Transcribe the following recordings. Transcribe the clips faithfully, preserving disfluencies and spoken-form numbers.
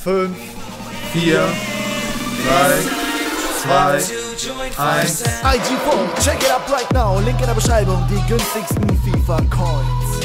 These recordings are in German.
fünf, vier, drei, zwei, eins. I G Phone, check it up right now. Link in der Beschreibung, die günstigsten FIFA-Coins.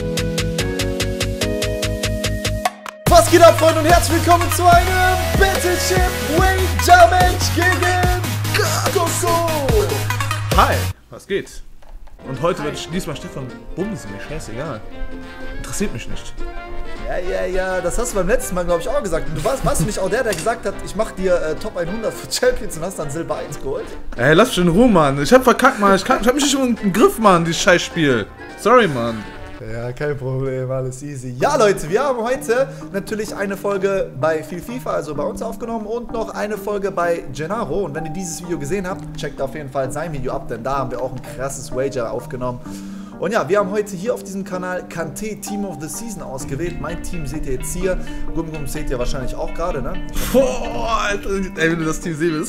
Was geht ab, Freunde, und herzlich willkommen zu einem Battleship Wager Match gegen Gagoso. Hi, was geht? Und heute werde ich diesmal Stefan bumsen, mir scheißegal. Interessiert mich nicht. Ja, ja, ja, das hast du beim letzten Mal, glaube ich, auch gesagt. Und du warst, warst du nicht auch der, der gesagt hat, ich mach dir äh, Top hundert für Champions und hast dann Silber eins geholt? Ey, lass mich in Ruhe, Mann. Ich hab verkackt, Mann. Ich, kann, ich hab mich nicht im Griff, Mann, dieses Scheißspiel. Sorry, Mann. Ja, kein Problem, alles easy. Ja, Leute, wir haben heute natürlich eine Folge bei Viel FIFA, also bei uns aufgenommen, und noch eine Folge bei Gennaro. Und wenn ihr dieses Video gesehen habt, checkt auf jeden Fall sein Video ab, denn da haben wir auch ein krasses Wager aufgenommen. Und ja, wir haben heute hier auf diesem Kanal Kanté Team of the Season ausgewählt. Mein Team seht ihr jetzt hier. Gum Gum seht ihr wahrscheinlich auch gerade, ne? Boah, Alter, ey, wenn du das Team sehen willst.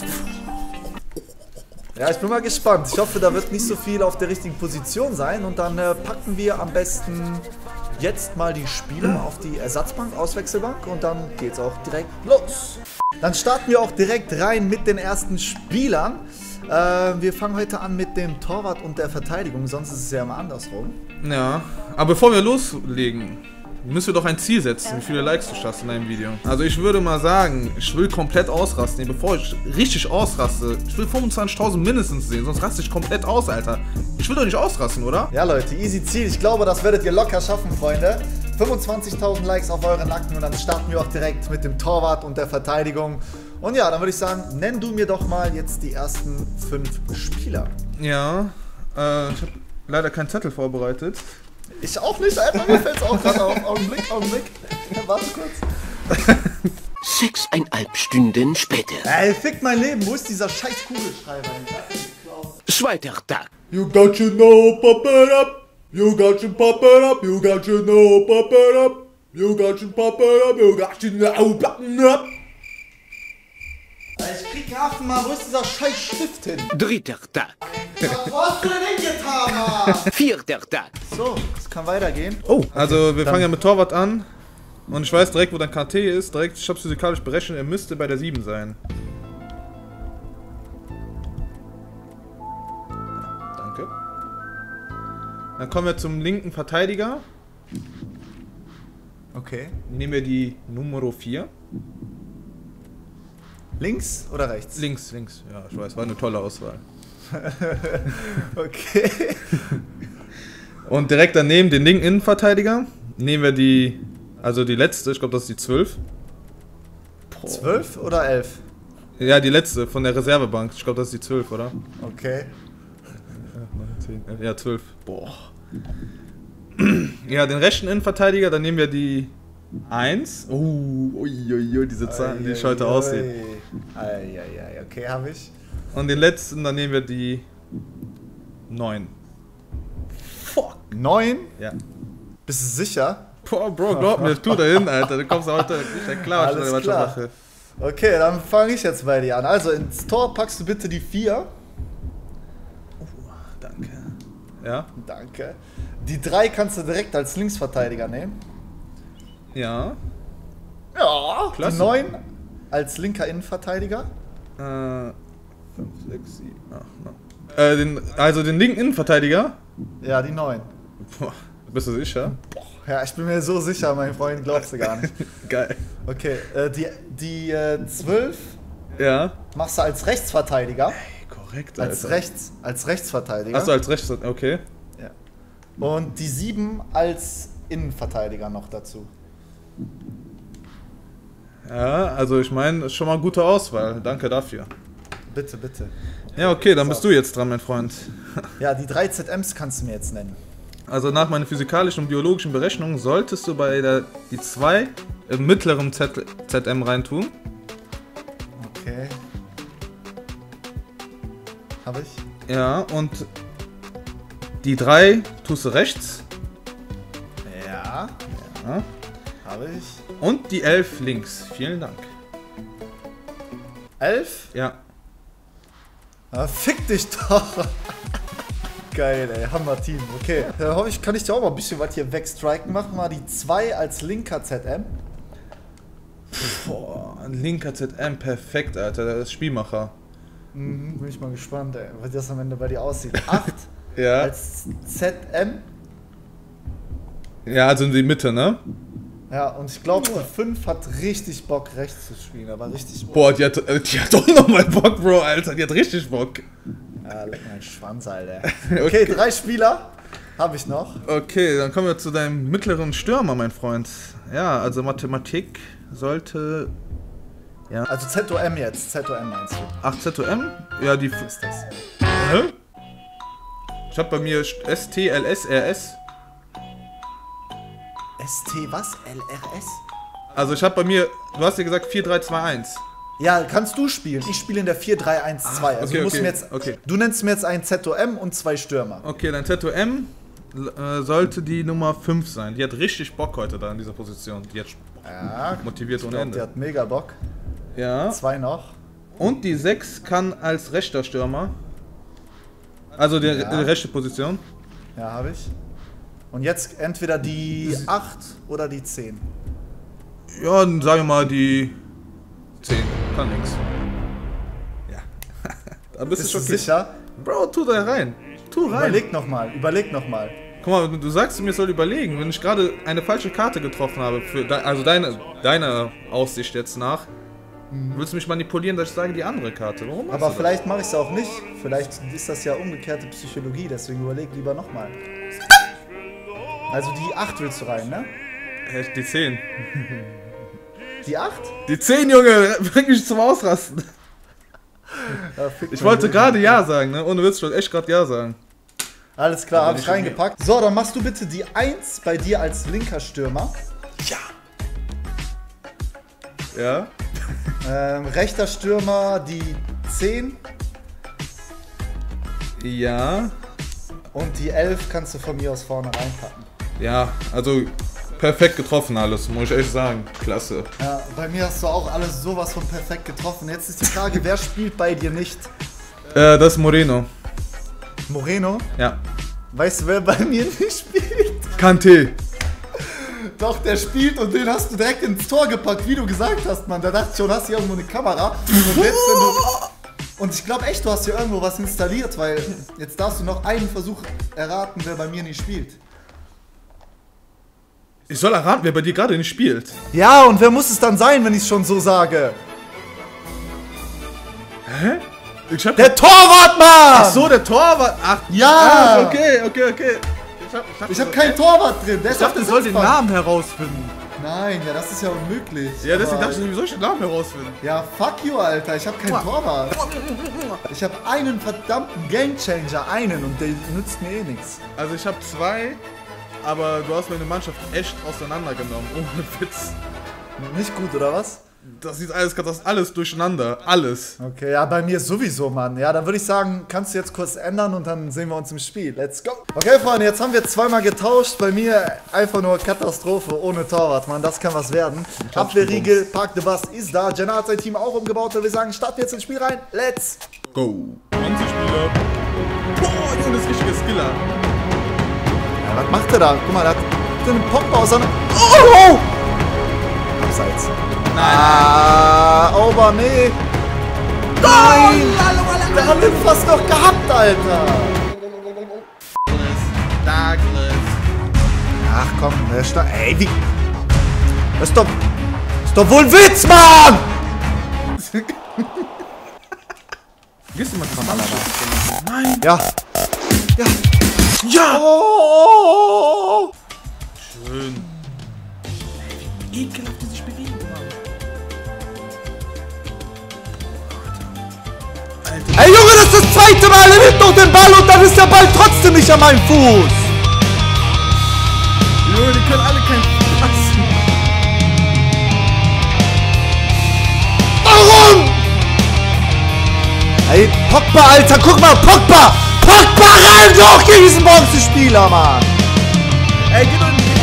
Ja, ich bin mal gespannt. Ich hoffe, da wird nicht so viel auf der richtigen Position sein. Und dann äh, packen wir am besten jetzt mal die Spieler auf die Ersatzbank, Auswechselbank. Und dann geht's auch direkt los. Dann starten wir auch direkt rein mit den ersten Spielern. Äh, wir fangen heute an mit dem Torwart und der Verteidigung. Sonst ist es ja immer andersrum. Ja, aber bevor wir loslegen, müssen wir doch ein Ziel setzen, wie viele Likes du schaffst in deinem Video. Also ich würde mal sagen, ich will komplett ausrasten. Bevor ich richtig ausraste, ich will fünfundzwanzigtausend mindestens sehen, sonst raste ich komplett aus, Alter. Ich will doch nicht ausrasten, oder? Ja, Leute, easy Ziel. Ich glaube, das werdet ihr locker schaffen, Freunde. fünfundzwanzigtausend Likes auf euren Nacken und dann starten wir auch direkt mit dem Torwart und der Verteidigung. Und ja, dann würde ich sagen, nenn du mir doch mal jetzt die ersten fünf Spieler. Ja, äh, ich habe leider keinen Zettel vorbereitet. Ich auch nicht, Alter, mir fällt es auch gerade auf. Augenblick, Augenblick. Warte kurz. Sechseinhalb Stunden später. Ey, fick mein Leben, wo ist dieser scheiß Kugelschreiber? Zweiter Tag. You got to know, pop it up. You got to pop it up. You got to know, pop it up. You got to pop it up. You got to know, pop it up. Ich krieg Hafen, Mann, wo ist dieser scheiß Stift hin? Dritter Tag. Wo hast du denn hingetan, Mann? Vierter Tag. So, es kann weitergehen. Oh, also wir dann fangen ja mit Torwart an. Und ich weiß direkt, wo dein K T ist. Direkt, ich hab's physikalisch berechnet, er müsste bei der sieben sein. Danke. Dann kommen wir zum linken Verteidiger. Okay. Nehmen wir die Nummer vier. Links oder rechts? Links, links. Ja, ich weiß, war eine tolle Auswahl. Okay. Und direkt daneben den linken Innenverteidiger nehmen wir die, also die letzte, ich glaube das ist die zwölf. zwölf oder elf? Ja, die letzte von der Reservebank. Ich glaube das ist die zwölf, oder? Okay. Ja, zwölf. Boah. Ja, den rechten Innenverteidiger, dann nehmen wir die eins. Oh, uiuiui, diese Zahlen, die ich heute aussehe. Eieiei, okay, habe ich. Und den letzten, dann nehmen wir die neun. Fuck. neun? Ja. Bist du sicher? Boah, Bro, glaub mir, tu da hin, Alter. Du kommst heute nicht klar, Alles was ich klar. mache. Okay, dann fange ich jetzt bei dir an. Also, ins Tor packst du bitte die vier. Oh, danke. Ja? Danke. Die drei kannst du direkt als Linksverteidiger nehmen. Ja. Ja, Klasse. die neun als linker Innenverteidiger. Äh, fünf, sechs, sieben, acht, neun. Äh, den, also den linken Innenverteidiger. Ja, die neun. Boah, bist du sicher? Ja, ich bin mir so sicher, mein Freund, glaubst du gar nicht. Geil. Okay, äh, die, die äh, zwölf Ja. machst du als Rechtsverteidiger. Hey, korrekt, Alter. Als Rechts, als Rechtsverteidiger. Achso, als rechts, okay. Ja. Und die sieben als Innenverteidiger noch dazu. Ja, also ich meine, ist schon mal eine gute Auswahl. Danke dafür. Bitte, bitte. Ja, okay, dann So. bist du jetzt dran, mein Freund. Ja, die drei Z Ms kannst du mir jetzt nennen. Also nach meinen physikalischen und biologischen Berechnungen solltest du bei der die zwei im mittleren Z ZM reintun. Okay. Habe ich? Ja, und die drei tust du rechts. Ja. Ja. Habe ich. Und die elf links. Vielen Dank. elf? Ja. Ah, fick dich doch. Geil, ey. Hammer-Team. Okay. Da hoffe ich, kann ich dir auch mal ein bisschen was hier wegstriken. Mach mal die zwei als linker Z M. Boah, ein linker Z M, perfekt, Alter, der ist Spielmacher. Mhm, bin ich mal gespannt, ey, wie das am Ende bei dir aussieht. acht Ja. als Z M. Ja, also in die Mitte, ne? Ja, und ich glaube, die fünf hat richtig Bock, rechts zu spielen, aber richtig Bock. Boah, die hat, äh, die hat doch nochmal Bock, Bro, Alter, die hat richtig Bock. Ja, leck meinen Schwanz, Alter. Okay, drei Spieler habe ich noch. Okay, dann kommen wir zu deinem mittleren Stürmer, mein Freund. Ja, also Mathematik sollte... Ja. Also Z O M jetzt, Z O M meinst du? Ach, Z O M? Ja, die... Was ist das? Hä? Ich hab bei mir S T L S R S. S T was? L R S? Also ich hab bei mir... Du hast ja gesagt vier drei zwei eins. Ja, kannst du spielen. Ich spiele in der vier drei eins zwei. Ah, Also okay, du, musst okay, mir jetzt, okay. du nennst mir jetzt einen Z O M und zwei Stürmer. Okay, dein Z O M äh, sollte die Nummer fünf sein. Die hat richtig Bock heute da in dieser Position. Die hat Ja, motiviert ich ohne glaub, Ende. der hat mega Bock. Ja. Zwei noch. Und die sechs kann als rechter Stürmer. Also die, Ja. die rechte Position. Ja, habe ich. Und jetzt entweder die acht oder die zehn. Ja, dann sagen wir mal die zehn. Kann nix. Ja. Da bist, Bist du du schon sicher? Bro, tu da rein. Tu rein. Überleg nochmal, überleg nochmal. Guck mal, du sagst mir, ich soll überlegen, wenn ich gerade eine falsche Karte getroffen habe, für de also deine, deine Aussicht jetzt nach, willst du mich manipulieren, dass ich sage die andere Karte? Warum machst Aber du vielleicht mache ich es auch nicht. Vielleicht ist das ja umgekehrte Psychologie, deswegen überleg lieber nochmal. Also die acht willst du rein, ne? das? Hä, die zehn. Die acht? Die zehn, Junge! Bring mich zum Ausrasten. Ja, fick Ich mal wollte den. gerade Ja sagen, ne? Ohne Witz, ich wollte echt gerade Ja sagen. Alles klar, Aber habe ich nicht reingepackt. So, dann machst du bitte die eins bei dir als linker Stürmer. Ja. Ja? Ähm, rechter Stürmer die zehn. Ja. Und die elf kannst du von mir aus vorne reinpacken. Ja, also perfekt getroffen alles, muss ich echt sagen. Klasse. Ja, bei mir hast du auch alles sowas von perfekt getroffen. Jetzt ist die Frage, wer spielt bei dir nicht? Äh, das ist Moreno. Moreno? Ja. Weißt du, wer bei mir nicht spielt? Kanté. Doch, der spielt und den hast du direkt ins Tor gepackt, wie du gesagt hast, Mann. Da dachte ich schon, hast du hier irgendwo eine Kamera. Und, jetzt, wenn du und ich glaube echt, du hast hier irgendwo was installiert, weil jetzt darfst du noch einen Versuch erraten, wer bei mir nicht spielt. Ich soll erraten, wer bei dir gerade nicht spielt. Ja, und wer muss es dann sein, wenn ich es schon so sage? Hä? Ich hab Der Torwart, Mann! Ach so, der Torwart. Ach, Ja! ah, okay, okay, okay. Ich hab, ich hab, Ich habe keinen Torwart drin. Der Ich ist auf dachte, der ich soll den Sitzbank. Namen herausfinden. Nein, ja, das ist ja unmöglich. Ja, deswegen Aber- dachte ich, wie soll ich den Namen herausfinden? Ja, fuck you, Alter. Ich habe keinen Torwart. Ich habe einen verdammten Gamechanger, einen, und der nützt mir eh nichts. Also ich habe zwei, aber du hast meine Mannschaft echt auseinandergenommen. Ohne Witz. Nicht gut, oder was? Das sieht alles, das ist alles durcheinander. Alles. Okay, ja, bei mir sowieso, Mann. Ja, dann würde ich sagen, kannst du jetzt kurz ändern und dann sehen wir uns im Spiel. Let's go. Okay, Freunde, jetzt haben wir zweimal getauscht. Bei mir einfach nur Katastrophe ohne Torwart, Mann. Das kann was werden. Abwehrriegel, Park the Bus ist da. Jenna hat sein Team auch umgebaut. Und wir sagen, starten jetzt ins Spiel rein. Let's Go. zwanzig Spieler. Boah, Junge, das ist richtiger Skiller. Ja, was macht er da? Guck mal, der hat den Pogba aus seiner... Oh! Abseits. Nein. Ah, Ober, nee. Nein! Der hat den fast noch gehabt, Alter. Douglas. Ach komm, der ist da... Ey, wie... Das ist doch... Das ist doch wohl ein Witz, Mann! Gehst du mal dran? Nein. Ja. Ja. Ja. Oh! Schön. Wie ekelhaft die sich bewegen, Mann. Alter. Ey, Junge, das ist das zweite Mal. Er nimmt doch den Ball und dann ist der Ball trotzdem nicht an meinem Fuß. Junge, die können alle keinen passen. Warum? Ey, Pogba, Alter, guck mal, Pogba! Pogba, renn doch gegen diesen Bronzespieler, Mann! Ey, geh doch in die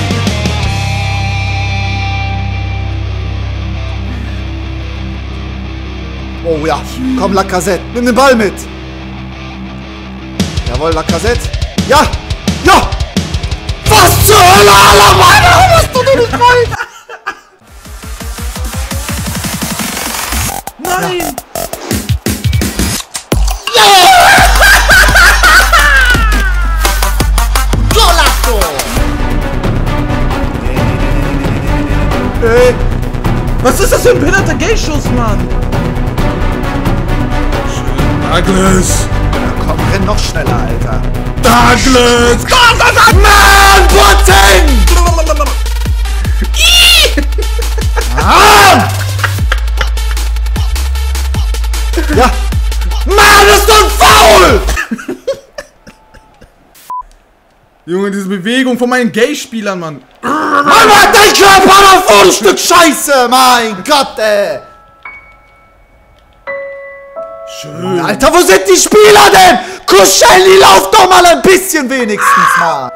Oh ja, komm, Lacazette, nimm den Ball mit! Jawohl, Lacazette. Ja! Ja! Was zur Hölle, Alter, Mann! Warum hast du denn nicht rein? Nein! Golasso! Ey! Was ist das für ein behinderter Gay-Schuss, Mann? Schön. Douglas! Ja, komm, renn noch schneller, Alter. Douglas! Komm, komm, komm! Mann, Putzen! Ah! Ja! Mann, ist doch faul! Junge, diese Bewegung von meinen Gay-Spielern, Mann. Mann, Mann, dein Körper davor, du Stück Scheiße! Mein Gott, ey! Schön. Alter, wo sind die Spieler denn? Kuschelli, lauf doch mal ein bisschen wenigstens mal!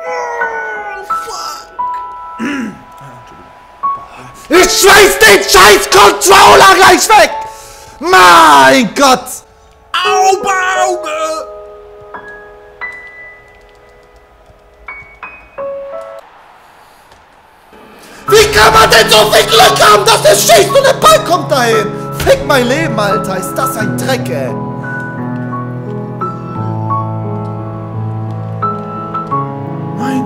Ich schmeiß den scheiß Controller gleich weg! Mein Gott! Auge, Auge! Wie kann man denn so viel Glück haben, dass er schießt und der Ball kommt dahin? Fick mein Leben, Alter, ist das ein Dreck, ey. Nein.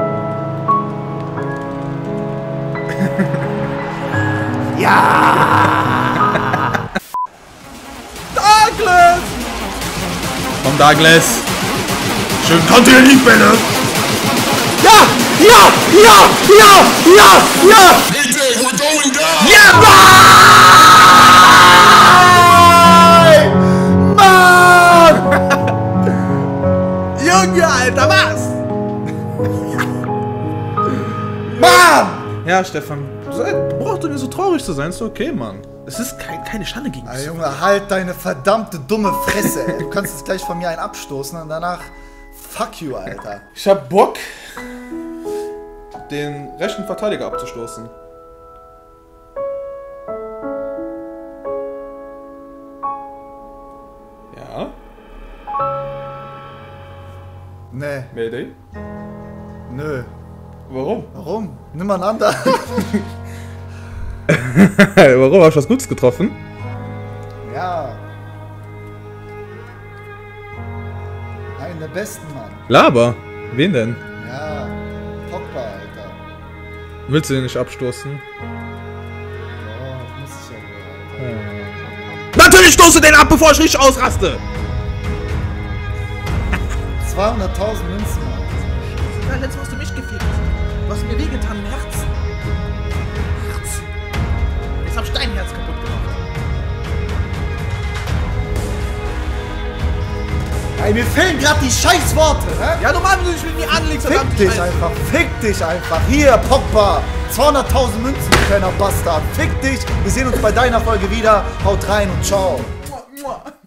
Ja! Douglas! Komm, Douglas! Schön Konter, die Bälle! Ja! Ja! Ja! Ja! Ja! Ja! Ja! Nein! Mann! Junge, Alter, was? Mann! Ja, Stefan, du brauchst doch nicht so traurig zu sein, ist okay, Mann. Es ist kein, keine Schande gegen Ah, dich. Junge, halt deine verdammte dumme Fresse, ey. Du kannst jetzt gleich von mir einen abstoßen und danach fuck you, Alter. Ich hab Bock, den rechten Verteidiger abzustoßen. Ja? Nee, Mayday? nö. Warum? Warum? Nimm mal einen anderen. Warum? Hast du was Gutes getroffen? Ja. Einen der besten, Mann. Laber. Wen denn? Ja. Pogba, Alter. Willst du den nicht abstoßen? Ja, muss ich ja wohl, Alter. Natürlich stoße den ab, bevor ich richtig ausraste! zweihunderttausend Münzen, Mann. Ja, letztes Mal hast du mich gefickt. Du hast mir wehgetan im Herz. Herz. Jetzt hab ich dein Herz kaputt gemacht. Ey, mir fehlen gerade die scheiß Worte, ne? Ja, normal, wenn du dich mit mir anlegst, Fick dich einfach, fick dich einfach. Hier, Pogba. zweihunderttausend Münzen, du kleiner Bastard. Fick dich. Wir sehen uns bei deiner Folge wieder. Haut rein und ciao. Mua, mua.